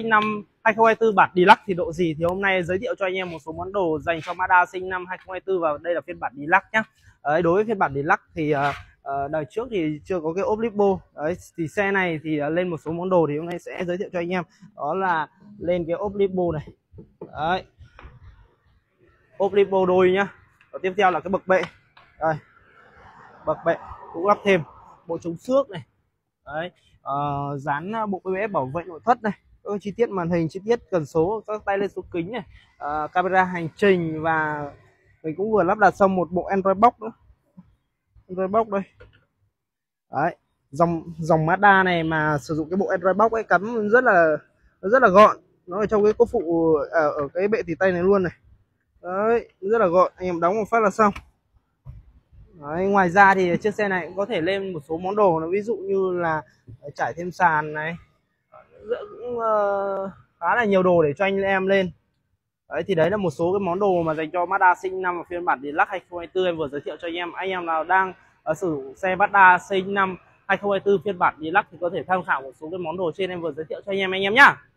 Năm 2024 bản Deluxe thì độ gì thì hôm nay giới thiệu cho anh em một số món đồ dành cho Mazda sinh năm 2024 và đây là phiên bản Deluxe nhé. Đối với phiên bản Deluxe thì đời trước thì chưa có cái ốp lipo. Đấy thì xe này thì lên một số món đồ thì hôm nay sẽ giới thiệu cho anh em, đó là lên cái ốp lipo này. Đấy, ốp lipo đôi nhá. Và tiếp theo là cái bậc bệ. Đây, bậc bệ cũng lắp thêm bộ chống xước này. Đấy, dán bộ ABS bảo vệ nội thất này, các chi tiết màn hình, chi tiết cần số, các tay lên số kính này, camera hành trình, và mình cũng vừa lắp đặt xong một bộ Android box nữa. Android box đây. Đấy, dòng Mazda này mà sử dụng cái bộ Android box ấy cắm rất là gọn, nó ở trong cái cốp phụ ở cái bệ tỉ tay này luôn này. Đấy, rất là gọn, anh em đóng một phát là xong. Đấy, ngoài ra thì chiếc xe này cũng có thể lên một số món đồ, nó ví dụ như là trải thêm sàn này, cũng khá là nhiều đồ để cho anh em lên. Đấy thì đấy là một số cái món đồ mà dành cho Mazda sinh năm phiên bản Deluxe 2024 em vừa giới thiệu cho anh em. Anh em nào đang sử dụng xe Mazda sinh năm 2024 phiên bản Deluxe thì có thể tham khảo một số cái món đồ trên em vừa giới thiệu cho anh em nhá.